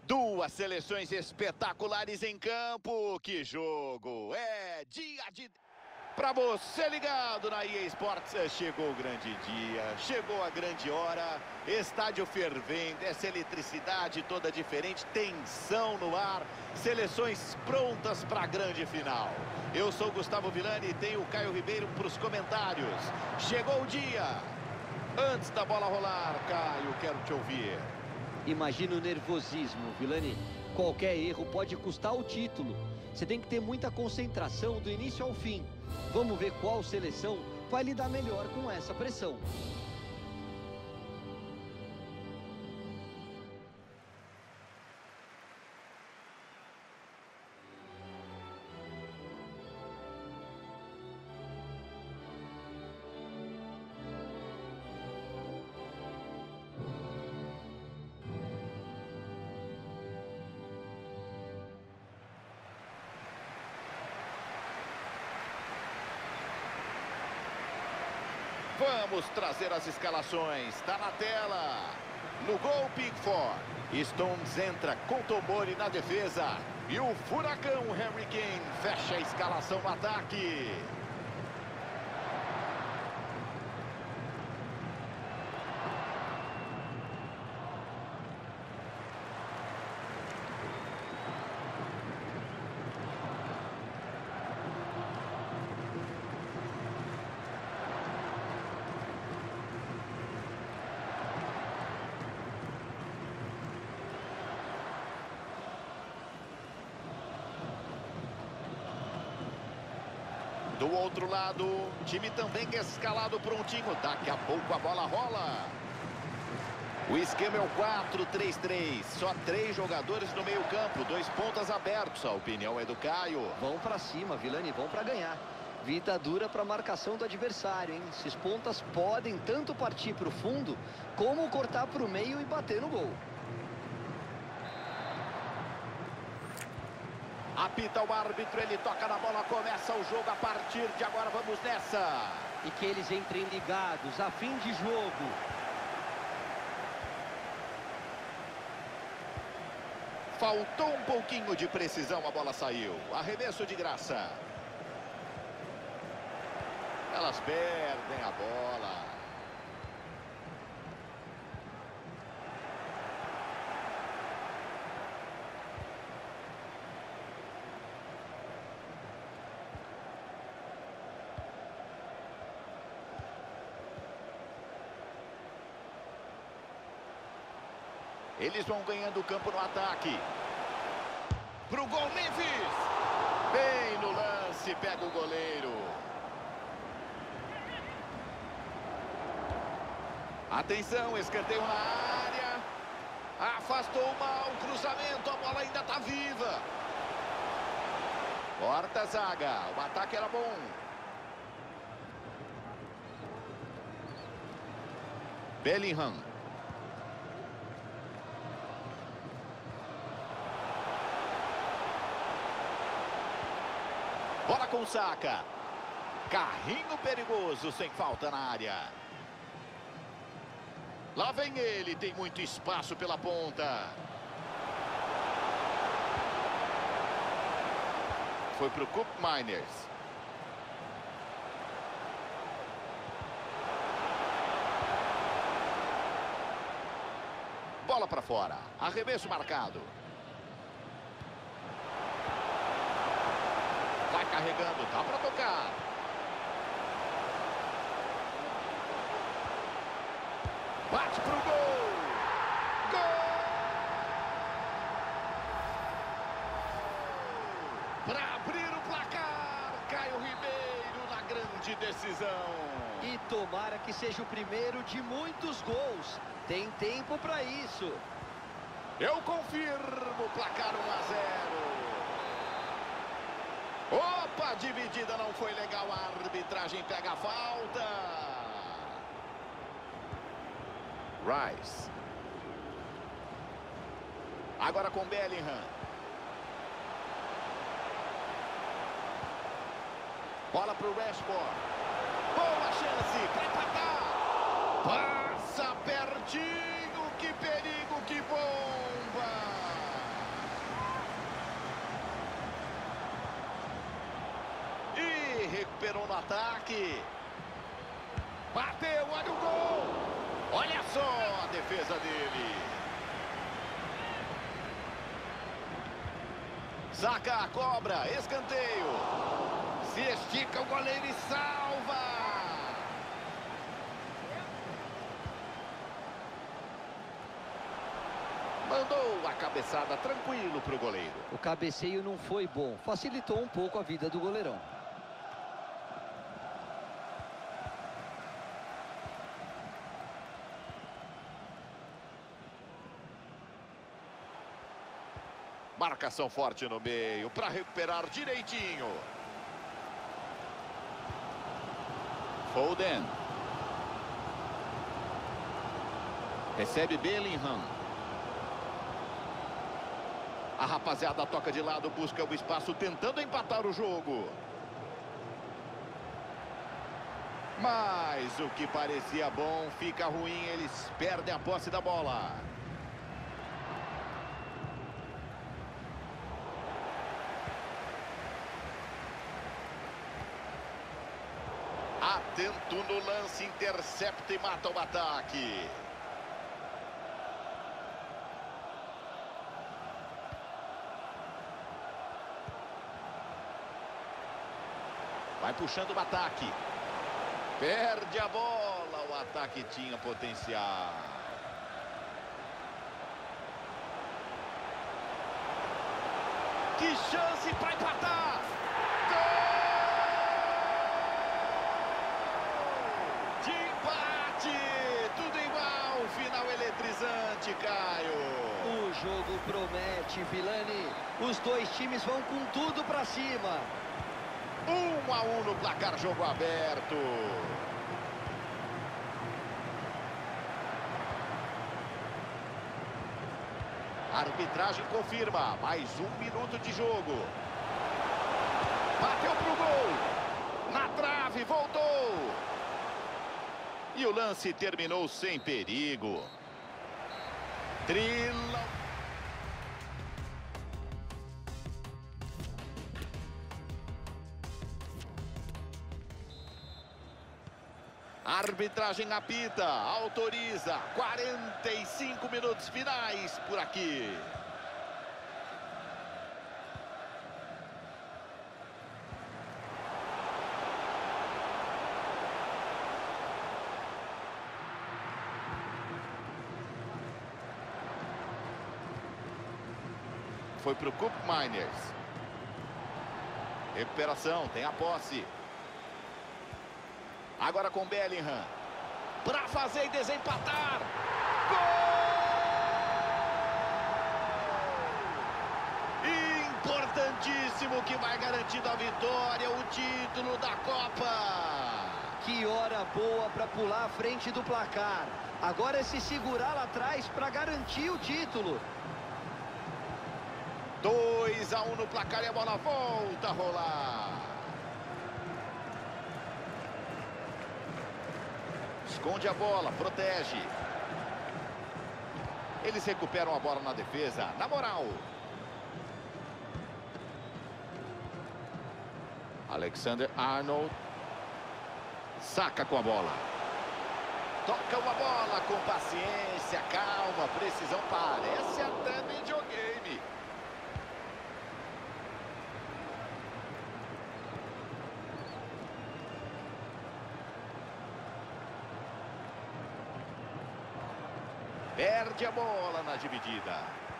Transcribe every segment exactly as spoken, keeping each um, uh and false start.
Duas seleções espetaculares em campo. Que jogo! É dia de... Para você ligado na E A Sports, chegou o grande dia, chegou a grande hora, estádio fervendo, essa eletricidade toda diferente, tensão no ar, seleções prontas para a grande final. Eu sou Gustavo Villani e tenho o Caio Ribeiro para os comentários. Chegou o dia. Antes da bola rolar, Caio, quero te ouvir. Imagina o nervosismo, Villani. Qualquer erro pode custar o título. Você tem que ter muita concentração do início ao fim. Vamos ver qual seleção vai lidar melhor com essa pressão. Vamos trazer as escalações. Está na tela. No gol, Pickford. Stones entra com Tomori na defesa. E o furacão Harry Kane fecha a escalação no ataque. Do outro lado, o time também escalado prontinho. Daqui a pouco a bola rola. O esquema é o quatro três três. Só três jogadores no meio campo, dois pontas abertos. A opinião é do Caio. Vão pra cima, Villani, vão pra ganhar. Vida dura pra marcação do adversário, hein? Esses pontas podem tanto partir pro fundo, como cortar pro meio e bater no gol. Apita o árbitro, ele toca na bola, começa o jogo a partir de agora, vamos nessa. E que eles entrem ligados, a fim de jogo. Faltou um pouquinho de precisão, a bola saiu. Arremesso de graça. Elas perdem a bola. Eles vão ganhando o campo no ataque. Pro gol, Memphis. Bem no lance, pega o goleiro. Atenção, escanteio na área. Afastou mal o cruzamento, a bola ainda tá viva. Corta a zaga, o ataque era bom. Bellingham. Bola com Saka. Carrinho perigoso, sem falta na área. Lá vem ele, tem muito espaço pela ponta. Foi pro Koop Miners. Bola para fora. Arremesso marcado. Vai carregando, dá para tocar. Bate pro gol. Gol! Para abrir o placar, Caio Ribeiro na grande decisão. E tomara que seja o primeiro de muitos gols. Tem tempo para isso. Eu confirmo, placar um a zero. Opa, dividida não foi legal, a arbitragem pega a falta. Rice. Agora com Bellingham. Bola pro Rashford. Boa chance para empatar. Passa pertinho, que perigo, que bomba. recuperou no ataque. Bateu, olha o gol. Olha só a defesa dele. Saca a cobra, escanteio. Se estica o goleiro e salva. Mandou a cabeçada tranquilo para o goleiro. O cabeceio não foi bom, facilitou um pouco a vida do goleirão. Marcação forte no meio para recuperar direitinho. Foden. Recebe Bellingham. A rapaziada toca de lado, busca o espaço, tentando empatar o jogo. Mas o que parecia bom fica ruim, eles perdem a posse da bola. Atento no lance, intercepta e mata o ataque. Vai puxando o ataque. Perde a bola. O ataque tinha potencial. Que chance para empatar. Gol! De empate. Tudo igual. Final eletrizante, Caio. O jogo promete, Vilani. Os dois times vão com tudo para cima. Um a um no placar, jogo aberto. A arbitragem confirma. Mais um minuto de jogo. Bateu pro gol. Na trave, voltou. E o lance terminou sem perigo. Trila. A arbitragem apita, autoriza. quarenta e cinco minutos finais por aqui. Foi para o Koop Miners. Recuperação, tem a posse. Agora com Bellingham. Para fazer e desempatar. Gol! Importantíssimo, que vai garantindo a vitória, o título da Copa. Que hora boa para pular à frente do placar. Agora é se segurar lá atrás para garantir o título. dois a um no placar e a bola volta a rolar. Esconde a bola, protege. Eles recuperam a bola na defesa, na moral. Alexander Arnold. Saca com a bola. Toca uma bola com paciência, calma, precisão. Parece até videogame. Perde a bola na dividida.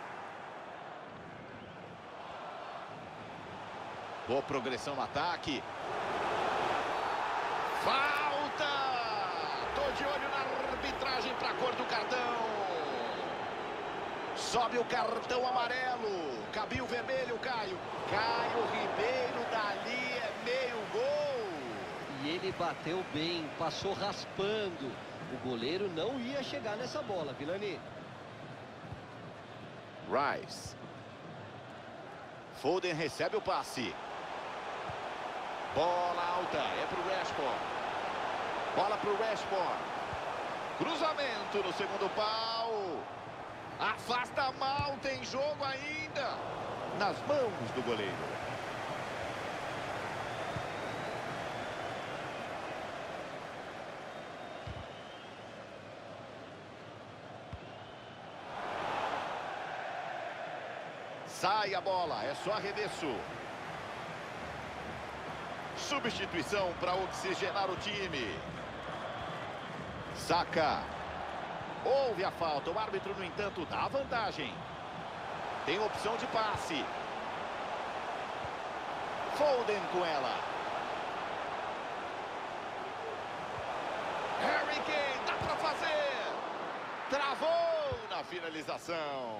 Boa progressão no ataque. Falta! Tô de olho na arbitragem para a cor do cartão. Sobe o cartão amarelo. Cabia o vermelho, Caio. Caio Ribeiro, dali é meio gol. E ele bateu bem, passou raspando. O goleiro não ia chegar nessa bola, Vilani. Rice. Foden recebe o passe. Bola alta, é pro Rashford. Bola pro Rashford. Cruzamento no segundo pau. Afasta mal, tem jogo ainda. Nas mãos do goleiro. Sai a bola, é só arremesso. Substituição para oxigenar o time. Saca. Houve a falta, o árbitro, no entanto, dá a vantagem. Tem opção de passe. Foden com ela. Harry Kane, dá para fazer. Travou na finalização.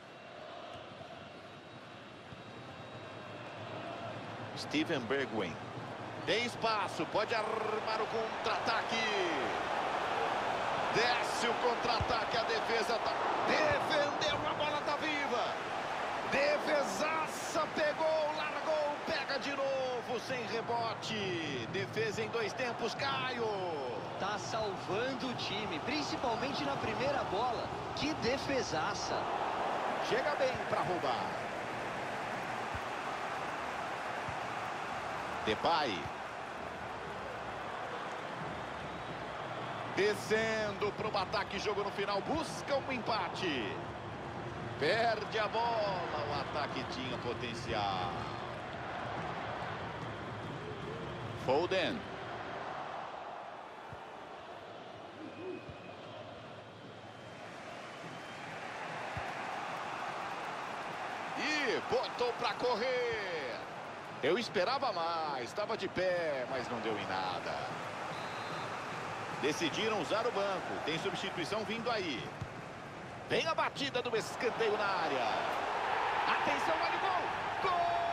Steven Bergwijn. Tem espaço, pode armar o contra-ataque. Desce o contra-ataque, a defesa tá... defendeu, a bola tá viva. Defesaça, pegou, largou, pega de novo, sem rebote. Defesa em dois tempos, Caio. Tá salvando o time, principalmente na primeira bola. Que defesaça. Chega bem para roubar. Depay. Descendo para o ataque, jogo no final, busca um empate. Perde a bola, o ataque tinha potencial. Foden. E botou para correr. Eu esperava mais, estava de pé, mas não deu em nada. Decidiram usar o banco. Tem substituição vindo aí. Vem a batida do escanteio na área. Atenção, olha o gol!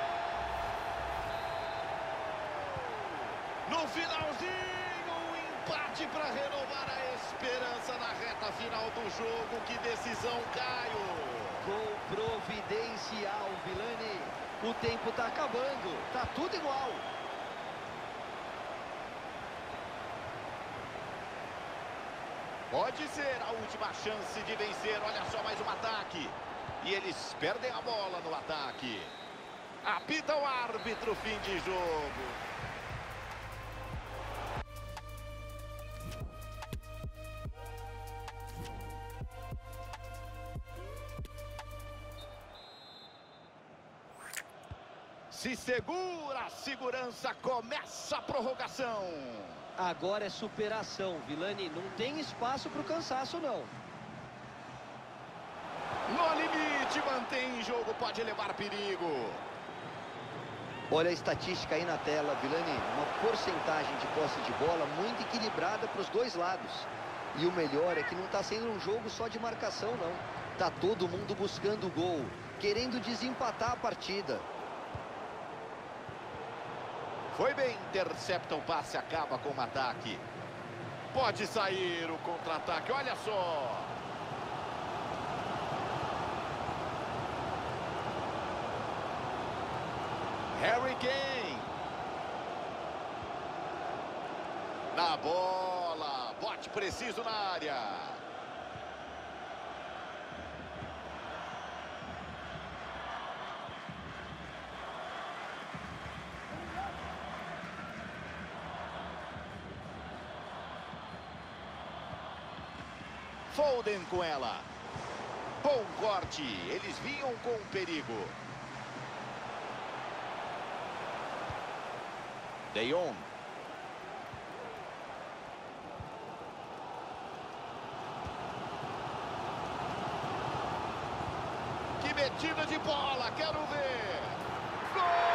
Gol! No finalzinho, um empate para renovar a esperança na reta final do jogo. Que decisão, Caio! Gol providencial, Vilani. O tempo tá acabando. Tá tudo igual. Pode ser a última chance de vencer. Olha só, mais um ataque. E eles perdem a bola no ataque. Apita o árbitro, fim de jogo. Se segura, a segurança, começa a prorrogação. Agora é superação, Vilani. Não tem espaço para o cansaço, não. No limite, mantém em jogo, pode levar perigo. Olha a estatística aí na tela, Vilani. Uma porcentagem de posse de bola muito equilibrada para os dois lados. E o melhor é que não está sendo um jogo só de marcação, não. Tá todo mundo buscando o gol, querendo desempatar a partida. Foi bem, intercepta o passe, acaba com o ataque. Pode sair o contra-ataque, olha só. Harry Kane. Na bola, bote preciso na área. Foden com ela. Bom corte. Eles vinham com perigo. De Jong. Que metida de bola. Quero ver. Gol!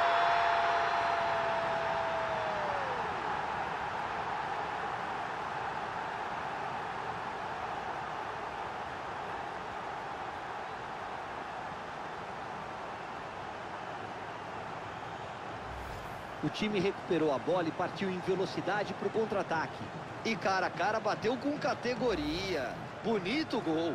O time recuperou a bola e partiu em velocidade para o contra-ataque. E cara a cara bateu com categoria. Bonito gol.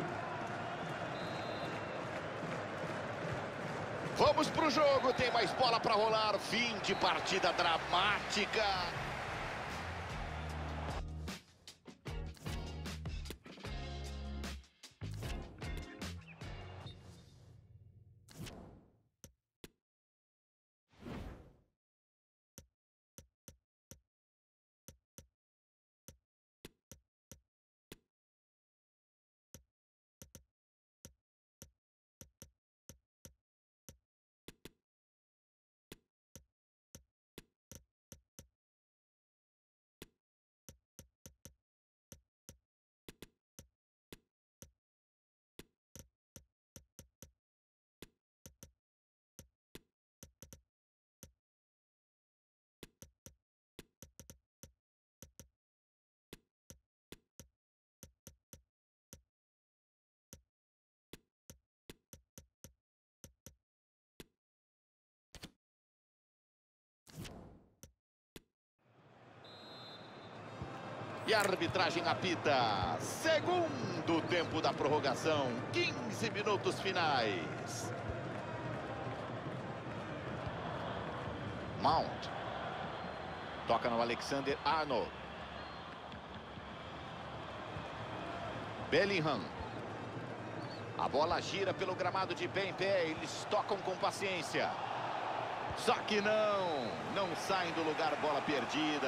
Vamos pro jogo, tem mais bola para rolar. Fim de partida dramática. E a arbitragem apita. Segundo tempo da prorrogação. quinze minutos finais. Mount. Toca no Alexander Arnold. Bellingham. A bola gira pelo gramado de pé em pé. Eles tocam com paciência. Só que não. Não saem do lugar, bola perdida.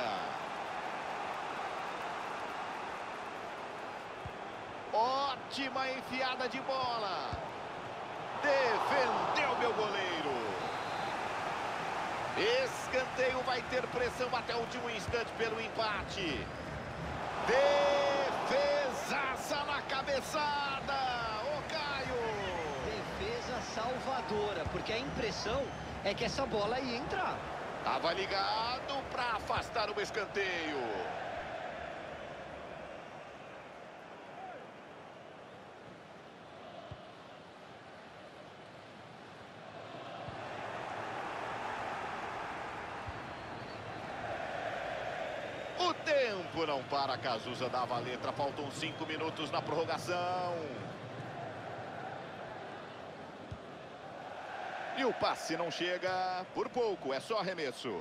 Ótima enfiada de bola. Defendeu meu goleiro. Escanteio, vai ter pressão até o último instante pelo empate. Defesaça na cabeçada. Ô Caio. Defesa salvadora, porque a impressão é que essa bola ia entrar. Tava ligado para afastar o escanteio. O tempo não para, Casusa dava a letra, faltam cinco minutos na prorrogação. E o passe não chega por pouco, é só arremesso.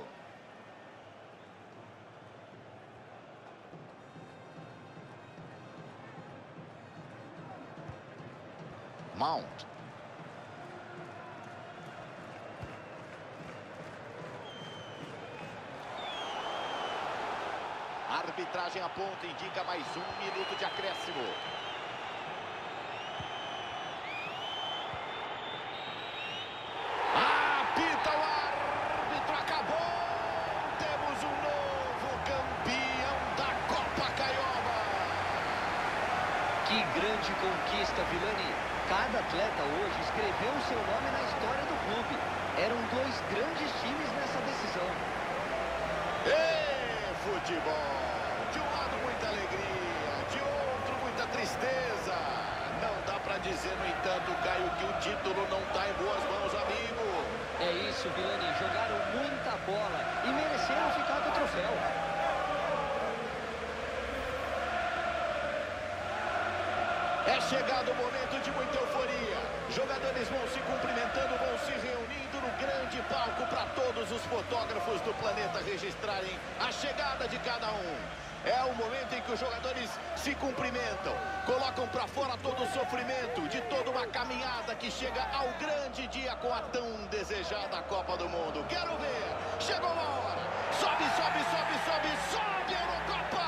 Mount. A arbitragem aponta, indica mais um minuto de acréscimo. Apita o árbitro, acabou! Temos um novo campeão da Copa Caioba. Que grande conquista, Vilani. Cada atleta hoje escreveu o seu nome na história do clube. Eram dois grandes times nessa decisão. E futebol! De um lado muita alegria, de outro muita tristeza. Não dá pra dizer, no entanto, Caio, que o título não tá em boas mãos, amigo. É isso, Vilani. Jogaram muita bola e mereceram ficar com o troféu. É chegado o momento de muita euforia. Jogadores vão se cumprimentando, vão se reunindo no grande palco para todos os fotógrafos do planeta registrarem a chegada de cada um. É o momento em que os jogadores se cumprimentam, colocam para fora todo o sofrimento de toda uma caminhada que chega ao grande dia com a tão desejada Copa do Mundo. Quero ver! Chegou a hora! Sobe, sobe, sobe, sobe, sobe a Eurocopa!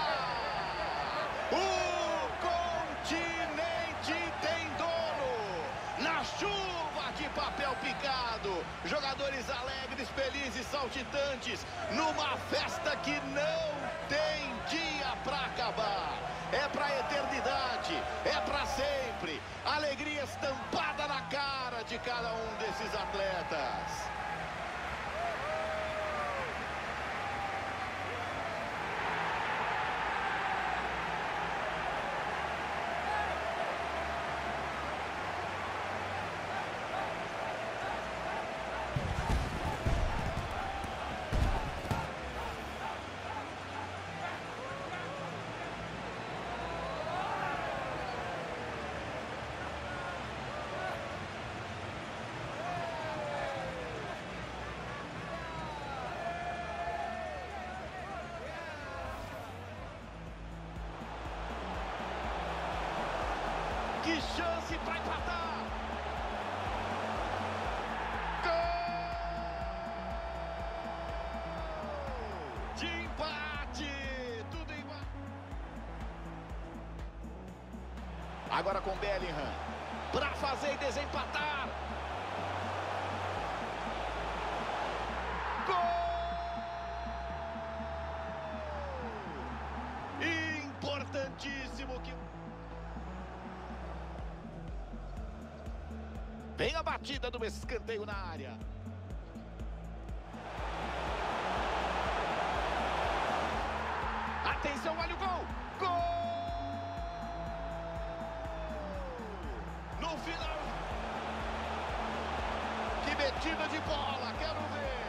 O continente tem dono! Na chuva de papel picado, jogadores alegres, felizes, saltitantes, numa festa que não tem dia para acabar. É pra eternidade, é pra sempre. Alegria estampada na cara de cada um desses atletas. Que chance para empatar! Gol! De empate! Tudo igual. Agora com Bellingham para fazer e desempatar. Gol! Importantíssimo que... Vem a batida do escanteio na área. Atenção, olha o gol! Gol! No final. Que metida de bola, quero ver.